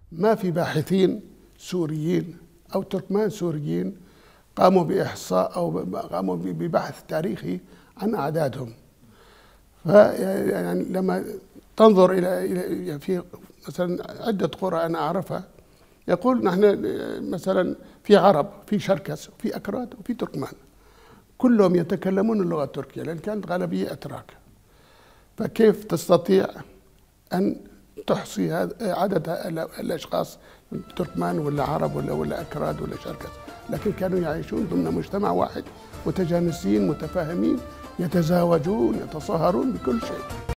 ما في باحثين سوريين أو تركمان سوريين قاموا بإحصاء أو قاموا ببحث تاريخي عن أعدادهم. فيعني لما تنظر إلى في مثلا عدة قرى أنا أعرفها، يقول نحن مثلا في عرب، في شركس، في أكراد، وفي تركمان، كلهم يتكلمون اللغة التركية لأن كانت غالبية أتراك. فكيف تستطيع أن تحصي عدد الأشخاص تركمان ولا عرب ولا أكراد ولا شركس؟ لكن كانوا يعيشون ضمن مجتمع واحد، متجانسين، متفاهمين، يتزاوجون، يتصاهرون بكل شيء.